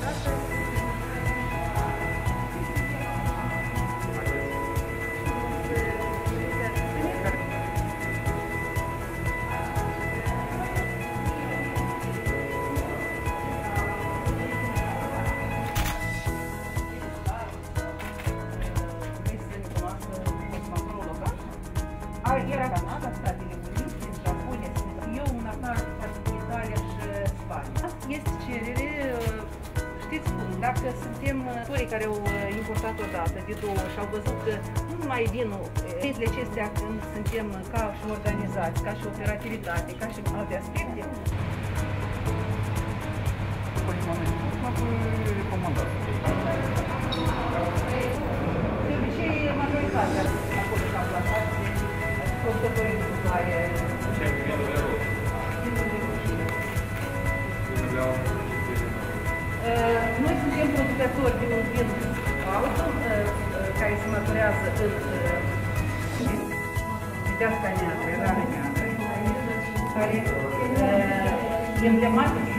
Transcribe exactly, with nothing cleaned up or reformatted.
Era Canada, Statele Unite, Japonia, eu în afară fac Italia și Spania. Este cerere, știți cum, dacă suntem torii care au importat odată de două și au văzut că nu numai vinul, chestiile acestea când suntem ca și organizați, ca și operativitate, ca și alte aspecte. Păi, moment, cum ați recomandat? De obicei, majoritatea acolo s-a plasat. Producătorii de suclare. Ce ai primit de rău? Noi suntem producători de un vin altul, care se măturează în viteasca neagră, rară neagră, care emblematic